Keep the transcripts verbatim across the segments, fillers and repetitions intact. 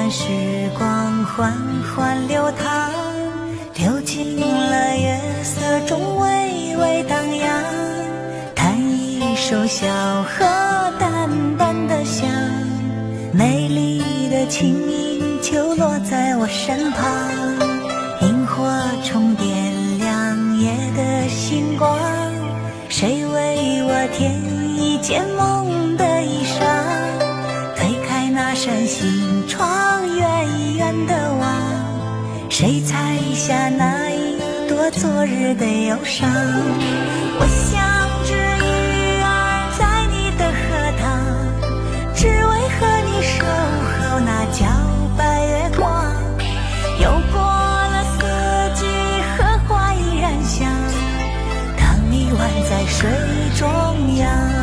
任时光缓缓流淌，流进了月色中微微荡漾，弹一首小河淡淡的香，美丽的轻音就落在我身旁，萤火虫点亮夜的星光，谁为我添一件梦的衣裳，推开那扇心窗，远远的望，谁采下那一朵昨日的忧伤。我像只鱼儿在你的荷塘，只为和你守候那皎白月光，又过了四季，荷花依然香，当你宛在水中央。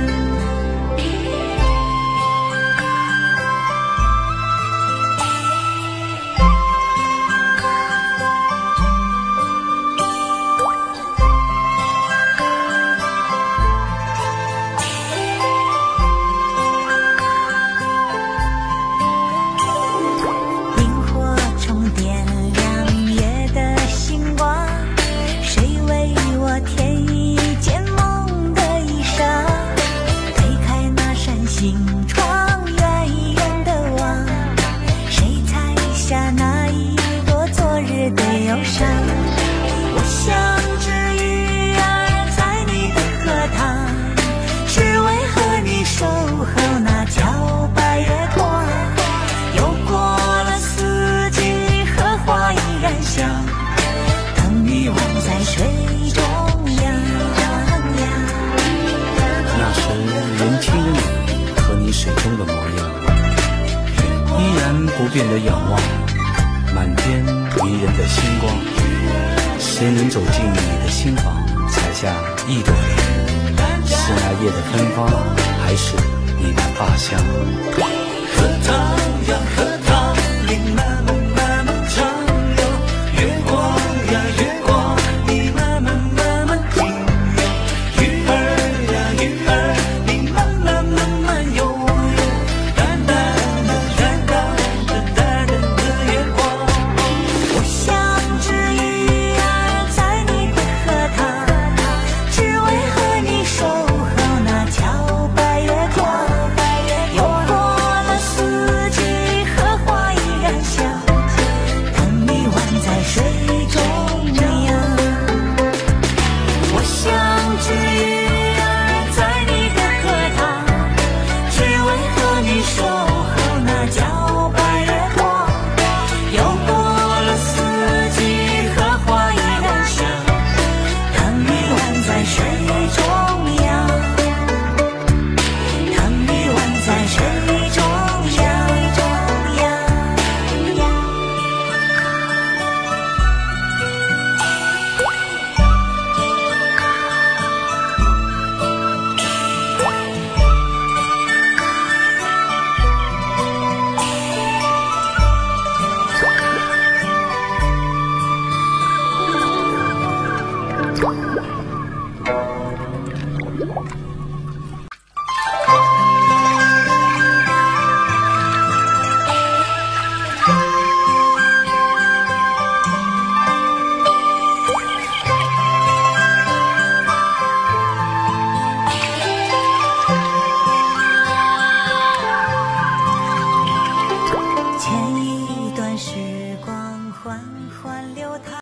不变的仰望，满天迷人的星光，谁能走进你的心房，采下一朵云？是那夜的芬芳，还是你的发香？